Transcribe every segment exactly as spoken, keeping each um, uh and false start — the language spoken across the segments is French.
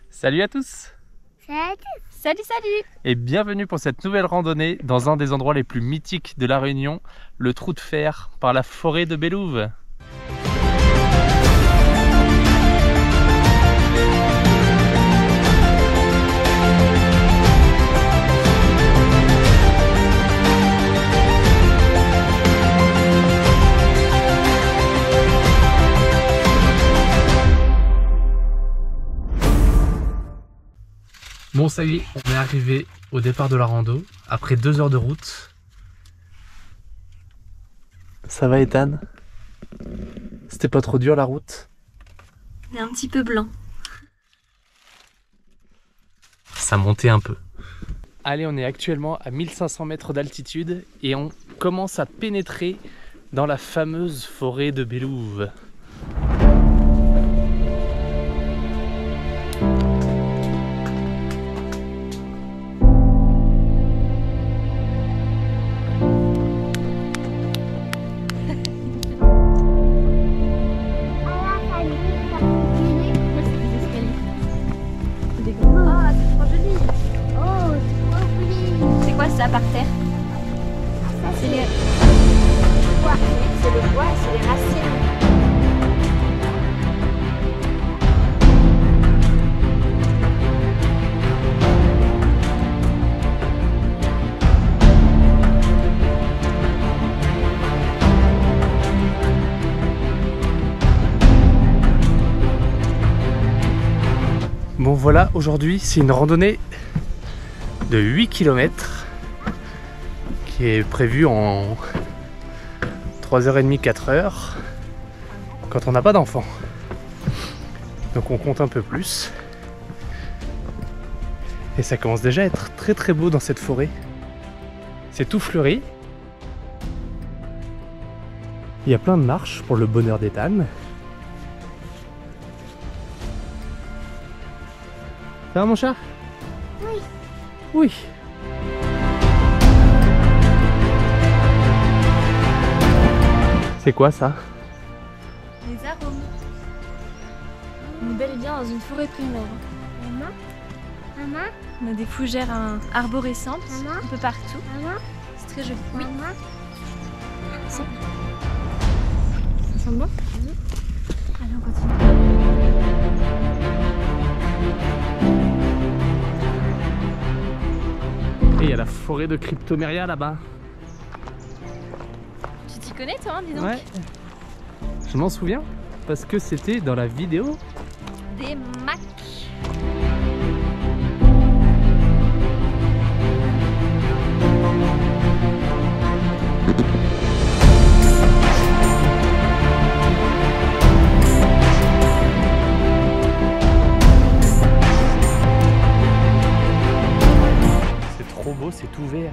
Salut à tous! Salut, salut, salut! Et bienvenue pour cette nouvelle randonnée dans un des endroits les plus mythiques de La Réunion, le Trou de Fer par la forêt de Bélouve. Bon, ça y est, on est arrivé au départ de la rando, après deux heures de route. Ça va, Ethan? C'était pas trop dur la route? Il est un petit peu blanc. Ça montait un peu. Allez, on est actuellement à mille cinq cents mètres d'altitude et on commence à pénétrer dans la fameuse forêt de Bélouve. Ça par terre. C'est les... c'est le bois, c'est les racines. Bon voilà, aujourd'hui c'est une randonnée de huit kilomètres. Qui est prévu en trois heures trente, quatre heures quand on n'a pas d'enfant. Donc on compte un peu plus. Et ça commence déjà à être très très beau dans cette forêt. C'est tout fleuri. Il y a plein de marches pour le bonheur d'Ethan. Ça va mon chat? Oui. Oui. C'est quoi ça? Les arômes. On est bel et bien dans une forêt primaire. Maman? Maman? On a des fougères hein, arborescentes Maman? Un peu partout. Maman? C'est très joli. Oui. Maman? Ça, ça sent bon? Oui. Allez, on continue. Et il y a la forêt de Cryptomeria là-bas. Tu t'y connais toi, hein, dis donc? Ouais. Je m'en souviens parce que c'était dans la vidéo des macs. C'est trop beau, c'est tout vert.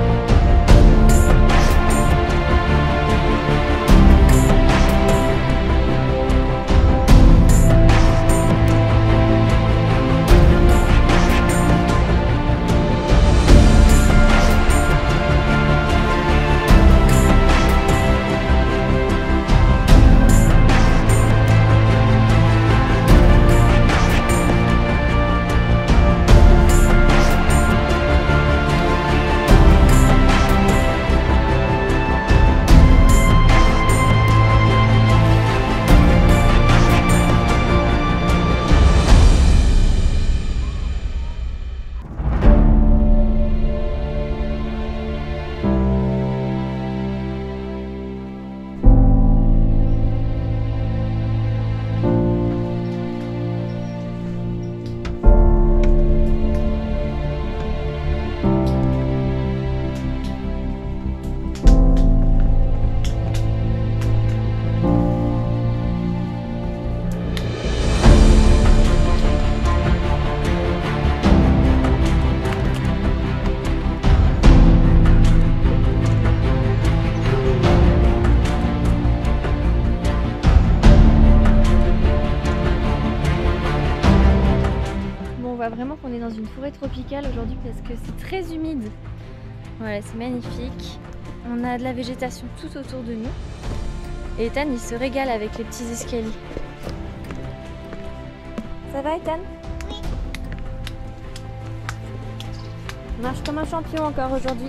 voit vraiment qu'on est dans une forêt tropicale aujourd'hui parce que c'est très humide. Voilà, c'est magnifique. On a de la végétation tout autour de nous. Et Ethan, il se régale avec les petits escaliers. Ça va, Ethan? Oui. On marche comme un champion encore aujourd'hui.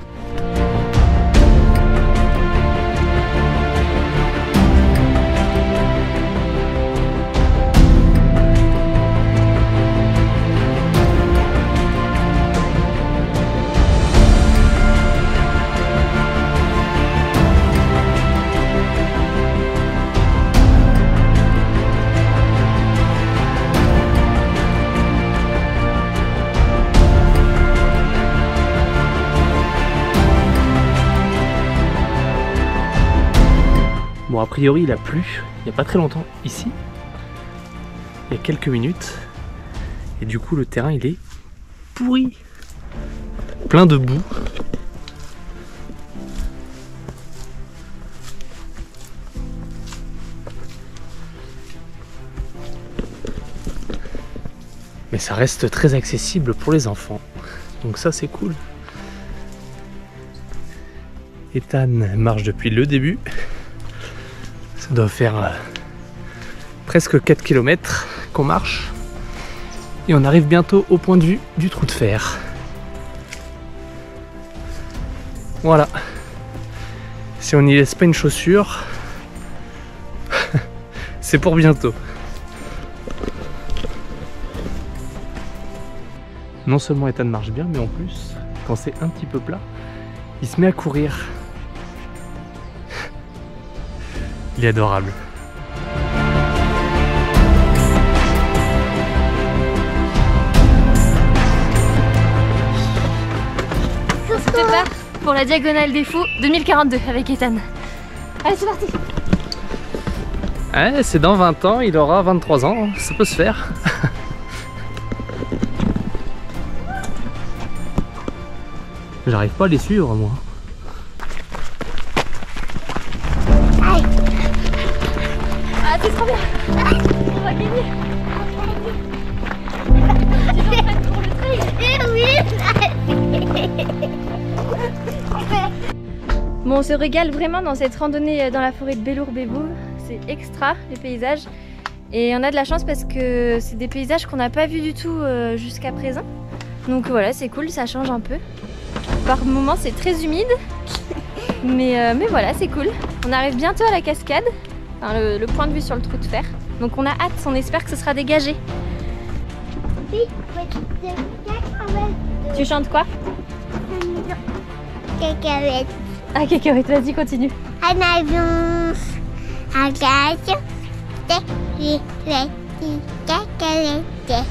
Bon, a priori il a plu il n'y a pas très longtemps ici, il y a quelques minutes, et du coup le terrain il est pourri, plein de boue. Mais ça reste très accessible pour les enfants, donc ça c'est cool. Ethan marche depuis le début. Ça doit faire euh, presque quatre kilomètres qu'on marche. Et on arrive bientôt au point de vue du trou de fer. Voilà. Si on n'y laisse pas une chaussure, c'est pour bientôt. Non seulement Ethan marche bien, mais en plus, quand c'est un petit peu plat, il se met à courir. Il est adorable. On se prépare pour la diagonale des fous deux mille quarante-deux avec Ethan. Allez, c'est parti. Ouais, c'est dans vingt ans, il aura vingt-trois ans, ça peut se faire. J'arrive pas à les suivre moi. Ah, c'est trop bien. On va gagner. Tu es en train pour le trail. Bon, on se régale vraiment dans cette randonnée dans la forêt de Bellour-Béboul. C'est extra les paysages. Et on a de la chance parce que c'est des paysages qu'on n'a pas vus du tout jusqu'à présent. Donc voilà, c'est cool, ça change un peu. Par moments c'est très humide. Mais, euh, mais voilà, c'est cool. On arrive bientôt à la cascade. Enfin, le, le point de vue sur le trou de fer. Donc on a hâte, on espère que ce sera dégagé. Tu chantes quoi? Cacahuète. Ah, cacahuète, vas-y, continue. Un avion à gaz. Des petits cacahuètes.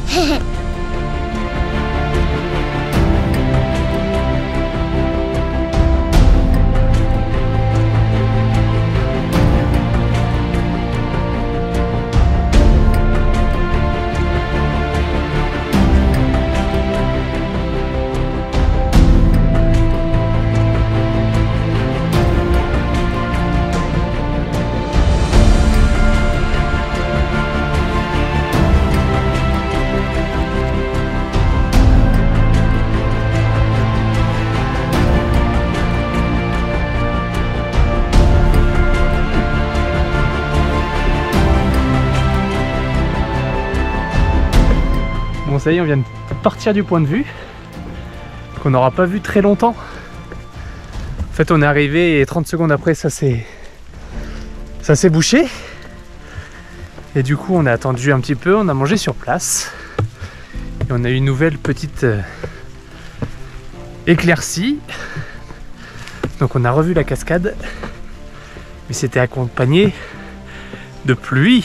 Bon, ça y est, on vient de partir du point de vue qu'on n'aura pas vu très longtemps. En fait, on est arrivé et trente secondes après, ça s'est ça s'est bouché. Et du coup, on a attendu un petit peu, on a mangé sur place. Et on a eu une nouvelle petite euh, éclaircie. Donc on a revu la cascade. Mais c'était accompagné de pluie.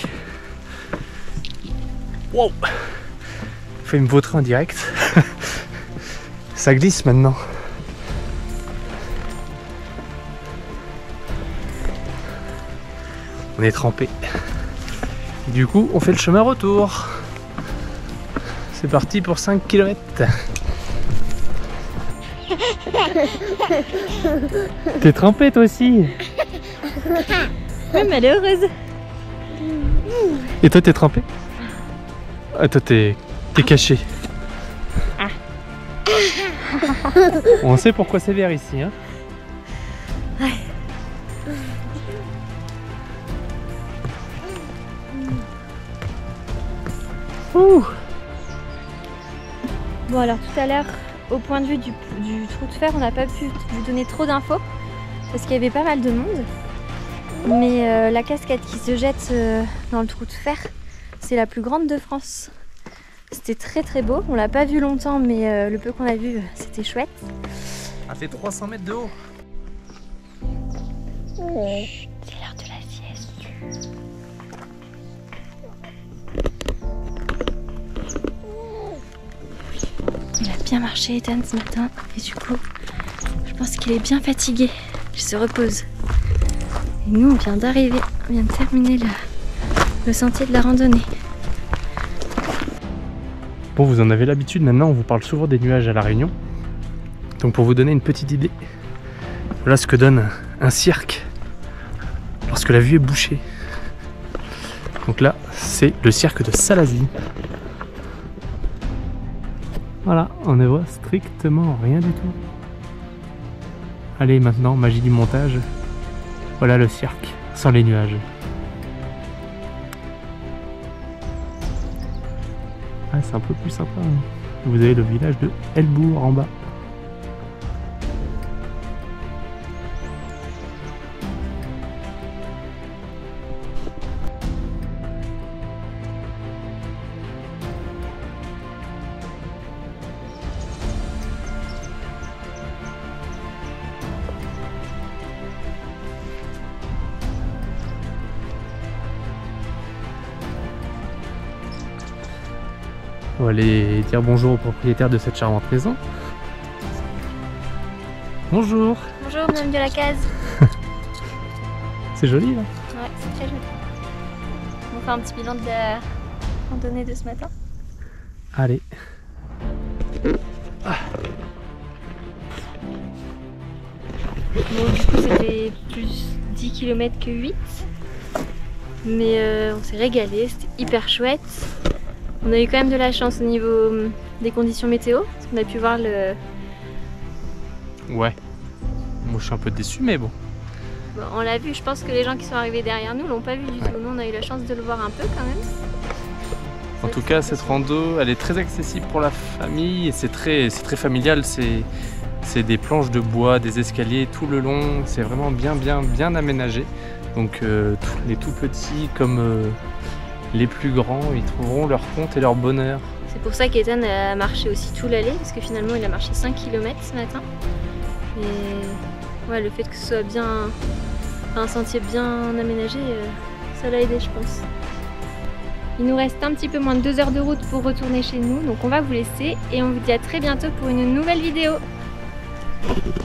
Wow! Fait me vautrer en direct. Ça glisse maintenant. On est trempé. Du coup, on fait le chemin retour. C'est parti pour cinq kilomètres. T'es trempé toi aussi? Même elle est heureuse. Et toi, t'es trempé? Ah, toi, t'es t'es caché. Ah. On sait pourquoi c'est vert ici, hein? Ouais. Ouh. Bon alors tout à l'heure au point de vue du, du trou de fer, on n'a pas pu vous donner trop d'infos parce qu'il y avait pas mal de monde. Mais euh, la cascade qui se jette euh, dans le trou de fer, c'est la plus grande de France. C'était très très beau, on l'a pas vu longtemps, mais euh, le peu qu'on a vu, c'était chouette. Ça fait trois cents mètres de haut. Chut, c'est l'heure de la sieste. Il a bien marché Ethan ce matin et du coup je pense qu'il est bien fatigué. Il se repose. Et nous on vient d'arriver, on vient de terminer le, le sentier de la randonnée. Bon, vous en avez l'habitude, maintenant on vous parle souvent des nuages à La Réunion. Donc pour vous donner une petite idée, voilà ce que donne un cirque lorsque la vue est bouchée. Donc là c'est le cirque de Salazie. Voilà, on ne voit strictement rien du tout. Allez, maintenant, magie du montage. Voilà le cirque, sans les nuages. Ah, c'est un peu plus sympa. Hein. Vous avez le village de Elbourg en bas. On va aller dire bonjour au propriétaire de cette charmante maison. Bonjour. Bonjour, madame de la case. C'est joli là. Ouais, c'est très joli. On va faire un petit bilan de la randonnée de ce matin. Allez. Ah. Bon, du coup, c'était plus dix kilomètres que huit. Mais euh, on s'est régalé, c'était hyper chouette. On a eu quand même de la chance au niveau des conditions météo, parce qu'on a pu voir le... Ouais. Moi je suis un peu déçu, mais bon. Bon, on l'a vu, je pense que les gens qui sont arrivés derrière nous l'ont pas vu du ouais. tout. Nous on a eu la chance de le voir un peu quand même. En tout cas, cette rando, elle est très accessible pour la famille et c'est très, c'est très familial. C'est des planches de bois, des escaliers tout le long. C'est vraiment bien, bien, bien aménagé. Donc euh, tous les tout petits comme euh, les plus grands, ils trouveront leur compte et leur bonheur. C'est pour ça qu'Ethan a marché aussi tout l'allée, parce que finalement il a marché cinq kilomètres ce matin. Et ouais, le fait que ce soit bien un sentier bien aménagé, ça l'a aidé je pense. Il nous reste un petit peu moins de deux heures de route pour retourner chez nous, donc on va vous laisser et on vous dit à très bientôt pour une nouvelle vidéo.